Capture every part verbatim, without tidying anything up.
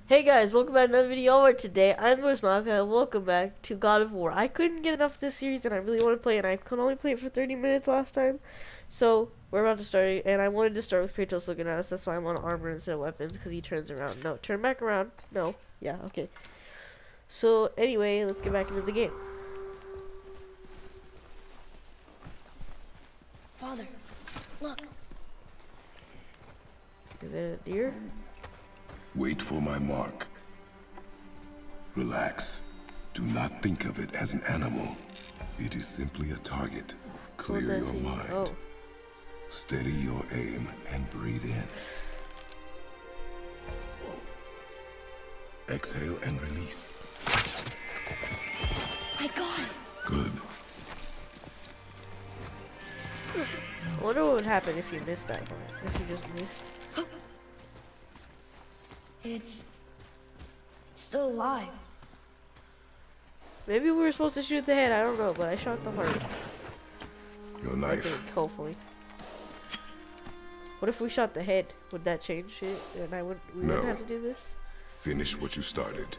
Hey guys, welcome back to another video over today. I'm Wismaka and welcome back to God of War. I couldn't get enough of this series and I really want to play it, and I could only play it for thirty minutes last time. So, we're about to start it, and I wanted to start with Kratos looking at us. That's why I'm on armor instead of weapons, because he turns around. No, turn back around. No. Yeah, okay. So, anyway, let's get back into the game. Father, look. Is it a deer? Wait for my mark. Relax. Do not think of it as an animal. It is simply a target. Clear your mind. Oh. Steady your aim and breathe in. Exhale and release. I got it. Good. I wonder what would happen if you missed that one. If you just missed. It's... it's still alive. Maybe we were supposed to shoot the head, I don't know, but I shot the heart. Your I knife. think, hopefully. What if we shot the head? Would that change it? And I would we No. wouldn't have to do this? Finish what you started.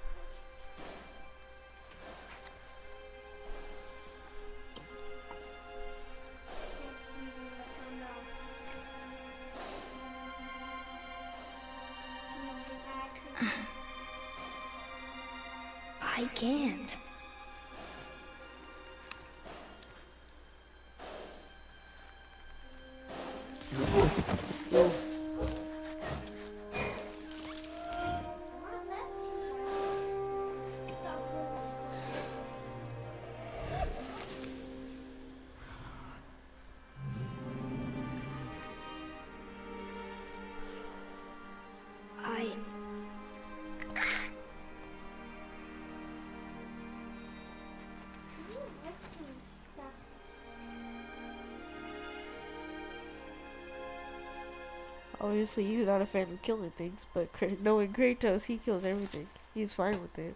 I can't. I... Obviously, he's not a fan of killing things, but Kra knowing Kratos, he kills everything. He's fine with it.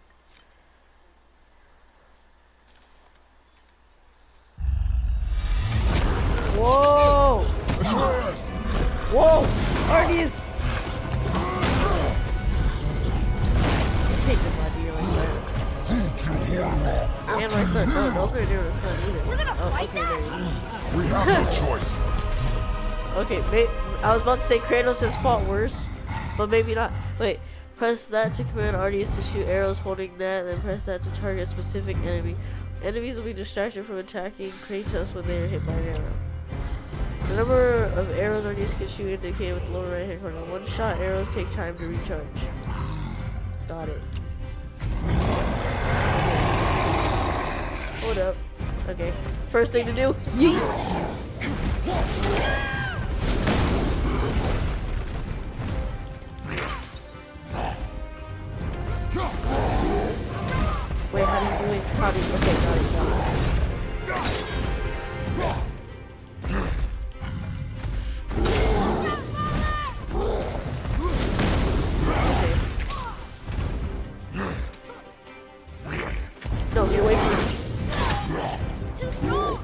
Whoa! Whoa! Arceus! Take the body like that. And my son. No, don't go near the son either. We're gonna Oh, fight okay, there you that? We have no choice. Okay, may I was about to say Kratos has fought worse, but maybe not. Wait, press that to command Arceus to shoot arrows holding that, then press that to target a specific enemy. Enemies will be distracted from attacking Kratos when they are hit by an arrow. The number of arrows Arceus can shoot indicated with the lower right hand corner. One shot arrows take time to recharge. Got it. Hold up. Okay. First thing to do. Yeet! Wait, how do you do it? How do you... Okay, got it, got it. Okay. No, get away from me. Too strong.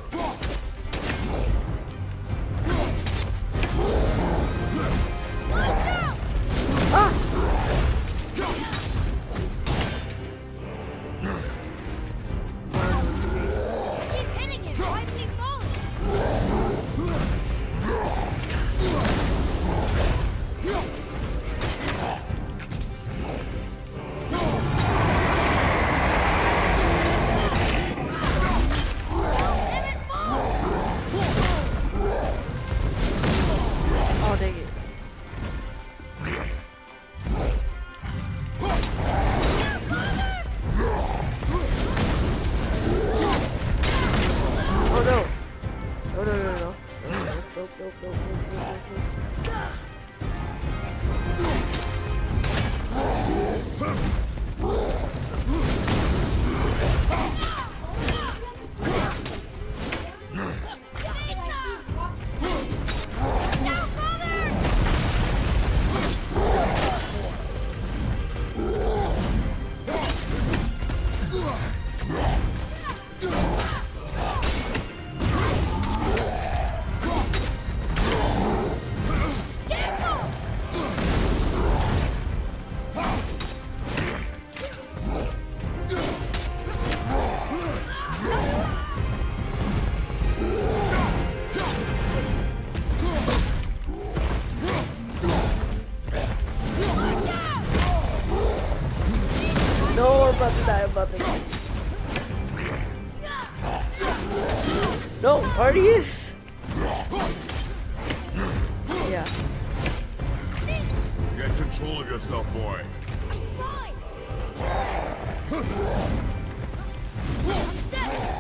Keep hitting him. about to die, I'm about to die. No, Arceus! Yeah. Get control of yourself, boy. Fine. I'm set.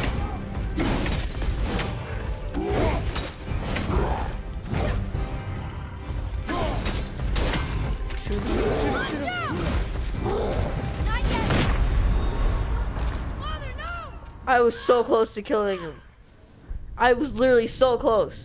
Not yet. Father, no! I was so close to killing him. I was literally so close.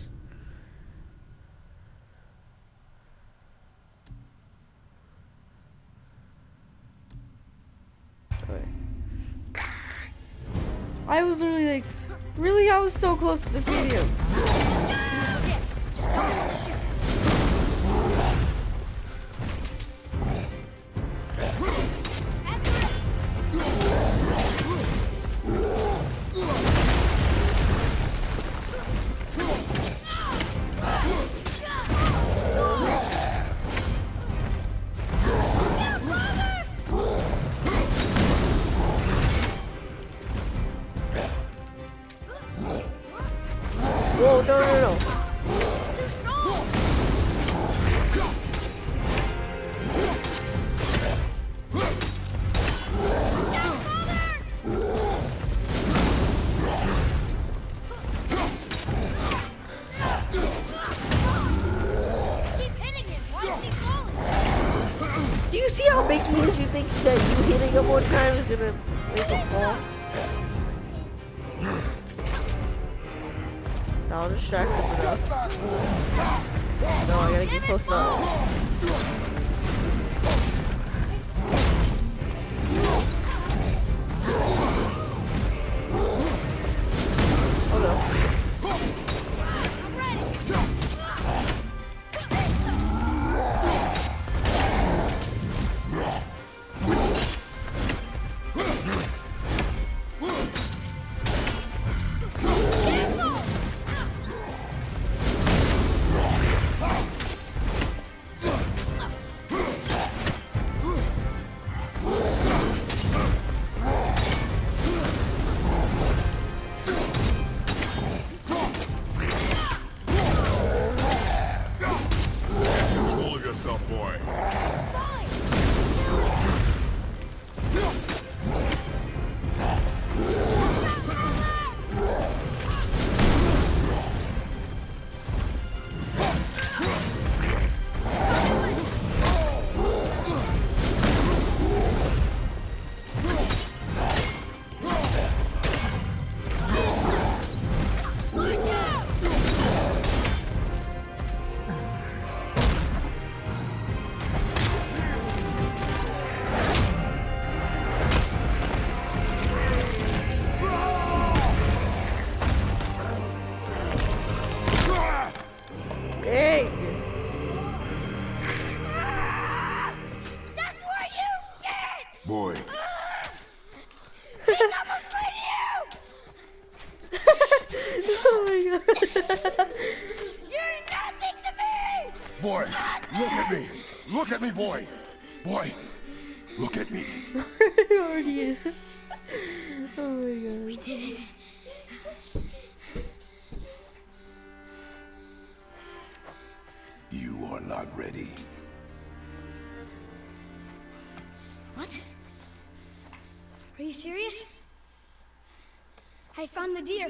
I was literally like, really? I was so close to defeating him. Okay, just tell me when to shoot. Whoa, no, no, no. Keep hitting him. Why is he falling? Do you see how big he is? You think that you hitting him one time is gonna make him fall? I'll distract him enough. No, I gotta get close enough. Oh no. I'm ready. Control of yourself, boy. Hey! That's what you get! Boy, Think I'm afraid of Oh my god. you! You're nothing to me! boy, look at me. Look at me, boy. Boy, look at me. Arceus. Oh my god. Did it. You are not ready. What? Are you serious? I found the deer.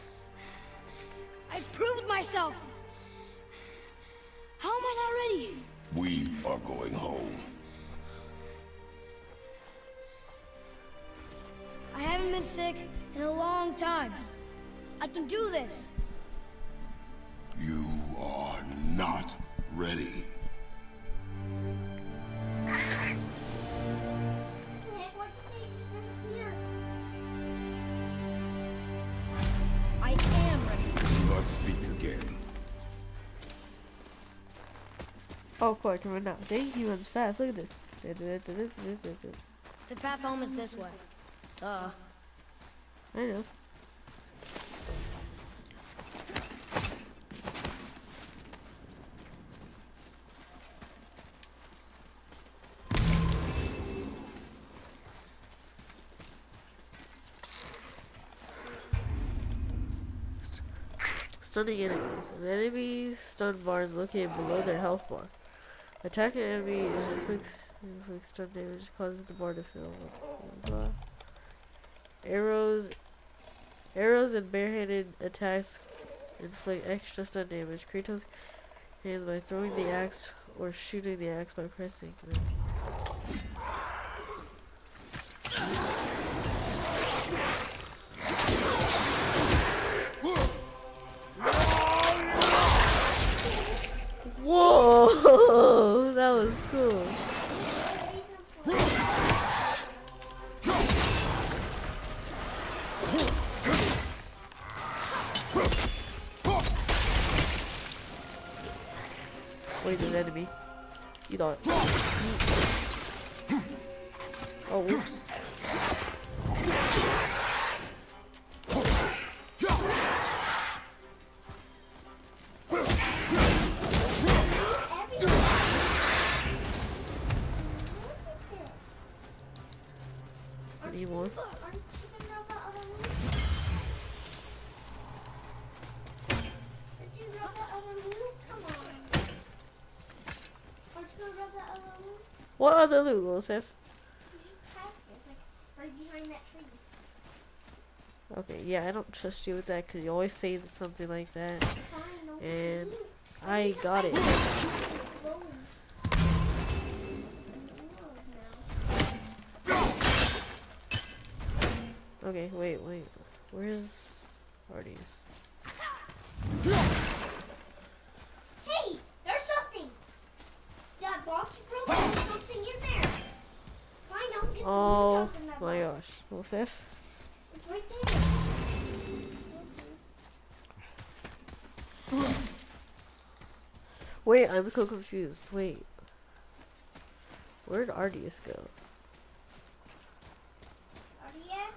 I proved myself. How am I not ready? We are going home. I haven't been sick in a long time. I can do this. You are not ready. I am ready. Do not speak again. Oh, cool, I can run now. Dang, he runs fast. Look at this. The path home is this way. Duh. I know. Stunning enemies. An enemy's stun bar is located below their health bar. Attacking an enemy is inflicts, inflicts stun damage, causes the bar to fill. Blah, blah. Arrows, arrows and barehanded attacks inflict extra stun damage. Kratos hands by throwing the axe or shooting the axe by pressing them. Whoa, that was cool. Wait, an enemy. You thought. Oh, whoops. Any more? What other loot, Joseph? Right behind that tree. Okay, yeah, I don't trust you with that because you always say something like that. And I got it. Okay, wait, wait. Where's Arties? Hey, there's something. That box is broken. There's something in there. Find out. It's Oh in that my box. gosh. Joseph? It's right there. Wait, I'm so confused. Wait. Where'd Arties go? Are you yet?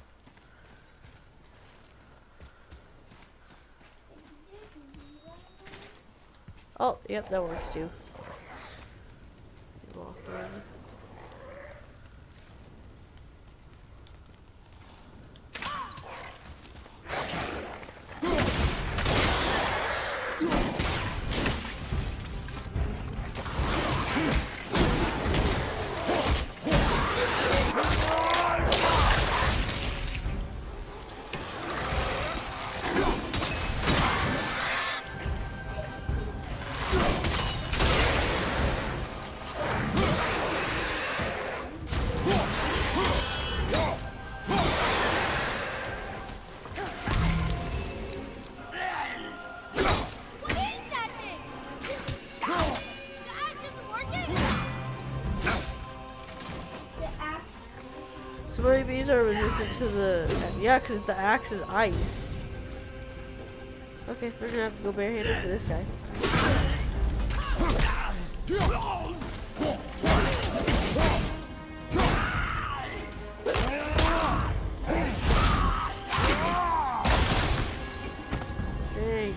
Oh, yep, that works too. Walk in. So maybe these are resistant to the... Yeah, because the axe is ice. Okay, we're gonna have to go barehanded for this guy. Dang.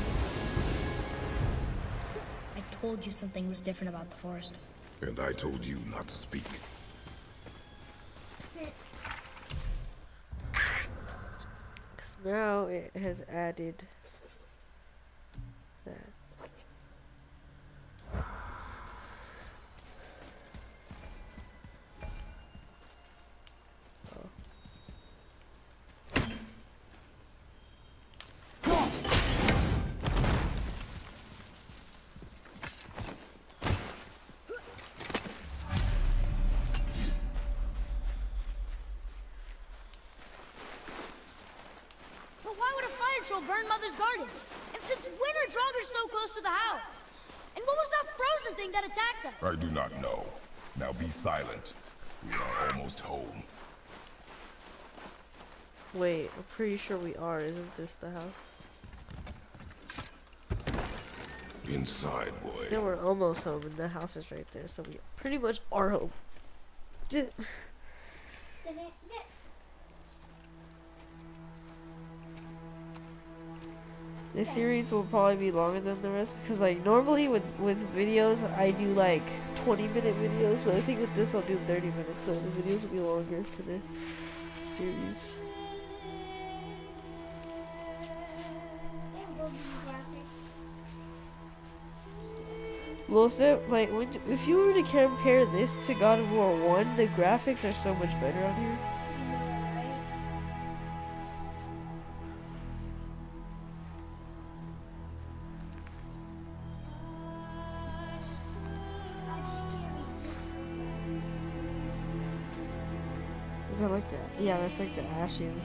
I told you something was different about the forest. And I told you not to speak. Now it has added that. Oh. Troll burned Mother's garden. And since when are Draugrs so close to the house? And what was that frozen thing that attacked us? I do not know. Now be silent. We are almost home. Wait, I'm pretty sure we are. Isn't this the house? Inside, boy. Yeah, we're almost home and the house is right there, so we pretty much are home. Did This series will probably be longer than the rest, because like normally with with videos I do like twenty minute videos, but I think with this I'll do thirty minutes, so the videos will be longer for the series. Well, so, like, when, if you were to compare this to God of War one, the graphics are so much better on here. Is that like that? Yeah, that's like the ashes.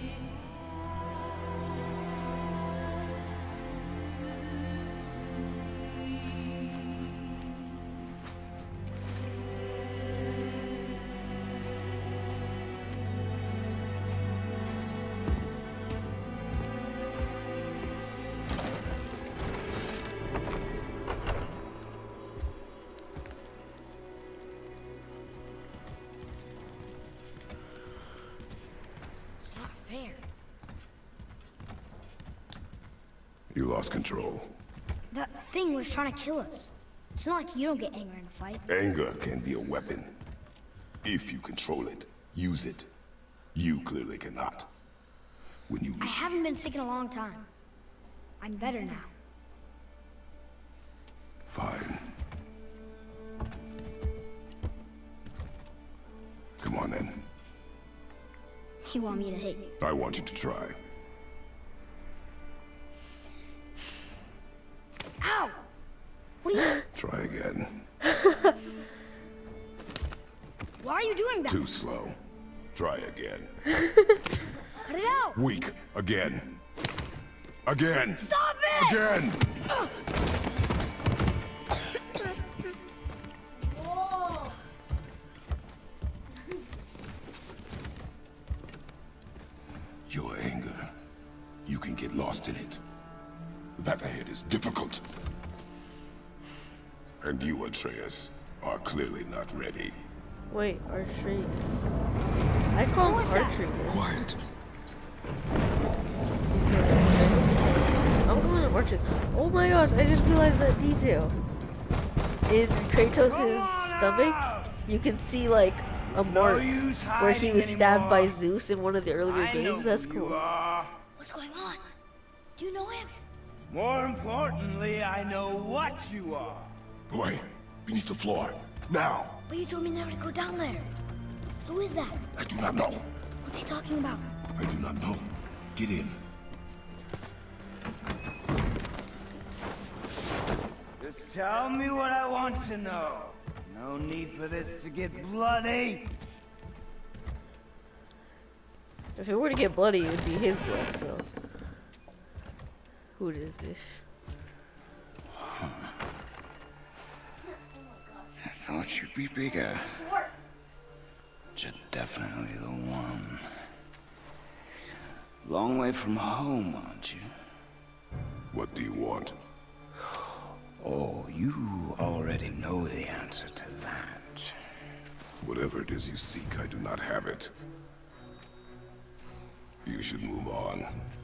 Fair. You lost control. That thing was trying to kill us. It's not like you don't get angry in a fight. Anger can be a weapon. If you control it, use it. You clearly cannot. When you... I haven't been sick in a long time. I'm better now. Fine. Come on then. You want me to hit you? I want you to try. Ow! What are you... Try again. Why are you doing that? Too slow. Try again. Cut it out! Weak. Again. Again. Stop it! Again. Whoa. Your anger. You can get lost in it. That ahead is difficult. And you, Atreus, are clearly not ready. Wait, Archery. I call him Archery. Quiet. I'm going to Archery. Oh my gosh, I just realized that detail. In Kratos' stomach, you can see like a mark where he was stabbed by Zeus in one of the earlier games. That's cool. What's going on? Do you know him? More importantly, I know what you are. Boy, beneath the floor. Now. But you told me never to go down there. Who is that? I do not know. What's he talking about? I do not know. Get in. Just tell me what I want to know. No need for this to get bloody. If it were to get bloody, it would be his blood, so. Who is this? I thought you'd be bigger. But you're definitely the one. Long way from home, aren't you? What do you want? Oh, you already know the answer to that. Whatever it is you seek, I do not have it. You should move on.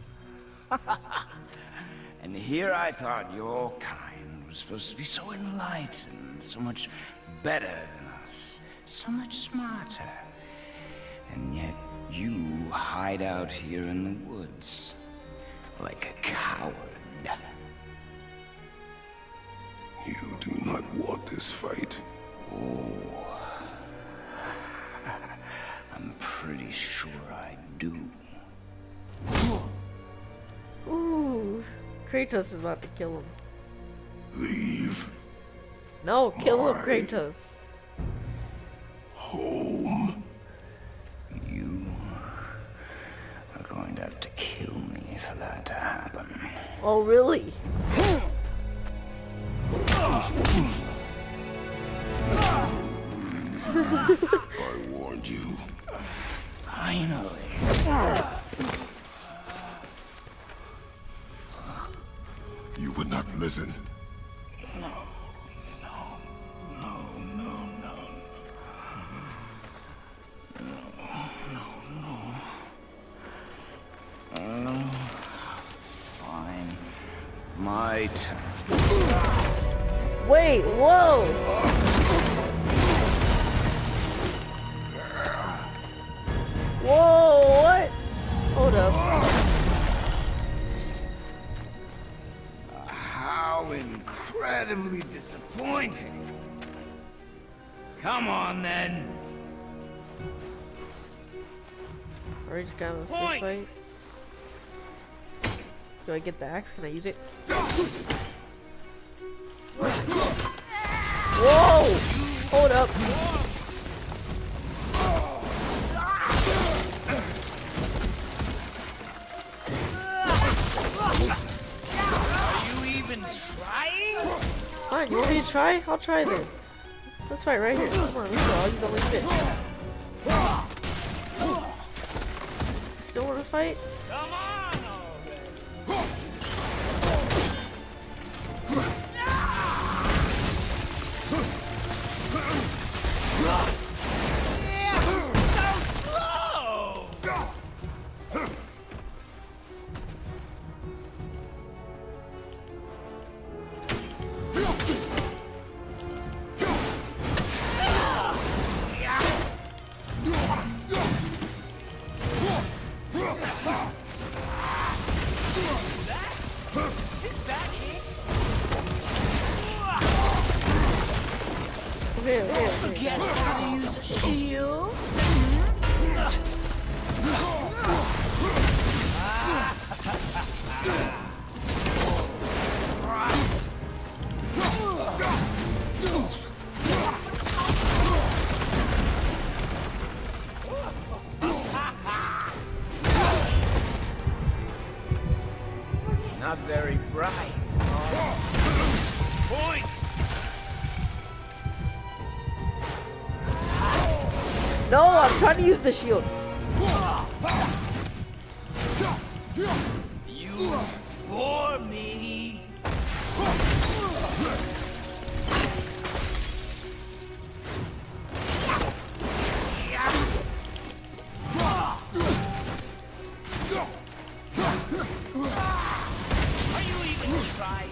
And here I thought your kind was supposed to be so enlightened, so much better than us, so much smarter. And yet you hide out here in the woods, like a coward. You do not want this fight. Oh, I'm pretty sure I do. Ooh, Kratos is about to kill him. Leave No, kill him, Why? Kratos. home. You are going to have to kill me for that to happen. Oh, really? I warned you. Finally. You would not listen. No, no, no, no, no. No, no, no. Uh, fine. My turn. Wait, whoa! Whoa, what? Hold up. How incredible! incredibly disappointing. Come on, then. Are we just gonna have a fist Point. fight? Do I get the axe? Can I use it? Whoa! Hold up. Are you even trying? Fine, you want me to try? I'll try then. Let's fight right here. Come on, let's go. I'll use only fist. Still wanna fight? Come on already. So slow. Here, here, here. Forget how to use a shield. Not very bright. Point. No, I'm trying to use the shield. You bore me. Are you even trying?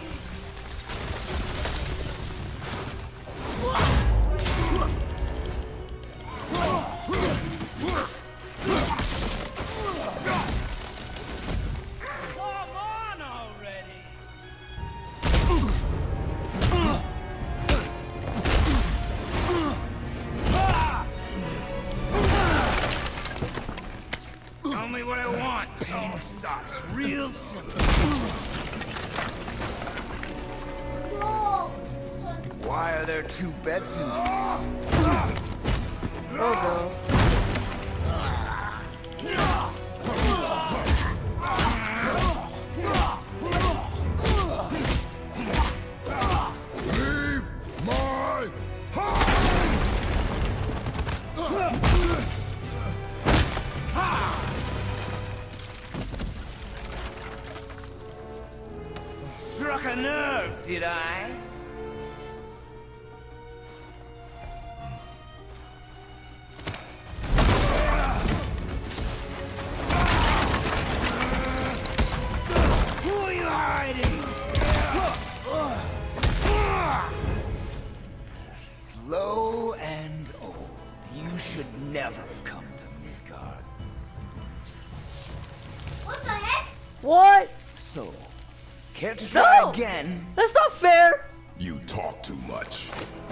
Come on already! Tell me what I want. Pain stops real simple. Whoa! Why are there two beds in Oh Leave my Struck a nerve, did I? Who are you hiding? Slow and old. You should never have come to Midgard. What the heck? What? So, care to try No! again? That's not fair. You talk too much.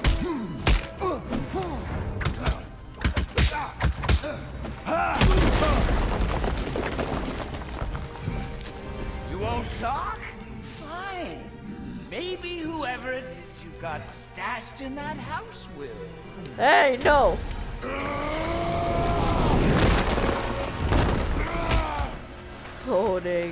You won't talk? Fine. Maybe whoever it is you got stashed in that house will. Hey, no. Oh, dang.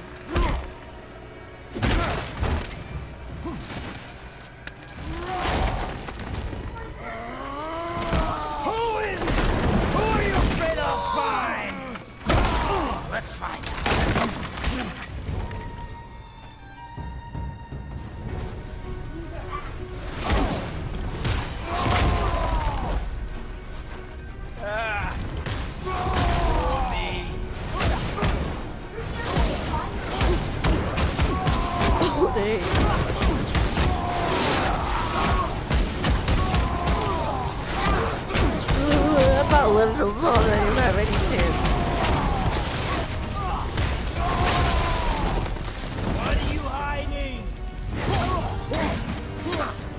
Who is? Who are you afraid I'll find? Let's find out. Ah, me. Oh, dang. Ooh, I'm not letting him alone. I don't even have any chance. What are you hiding?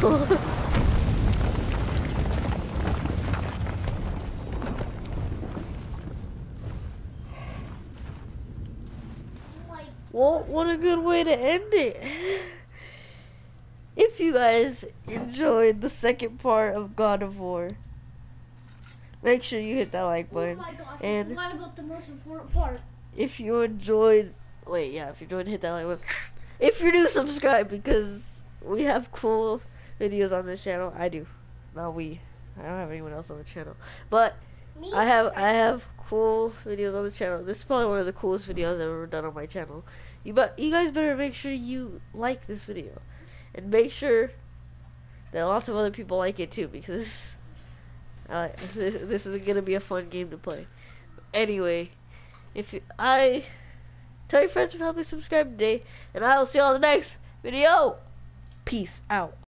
Like, Well, what a good way to end it. If you guys enjoyed the second part of God of War, make sure you hit that like oh button. my gosh, And- I forgot about the most important part. If you enjoyed, wait, yeah, if you enjoyed, hit that like button. If you're new, subscribe, because we have cool videos on this channel. I do, not we. I don't have anyone else on the channel, but Me, I have I have cool videos on the channel. This is probably one of the coolest videos I've ever done on my channel. You but you guys better make sure you like this video, and make sure that lots of other people like it too, because uh, this this is gonna be a fun game to play. Anyway, if you, I tell your friends to help me subscribe today, and I will see you on the next video. Peace out.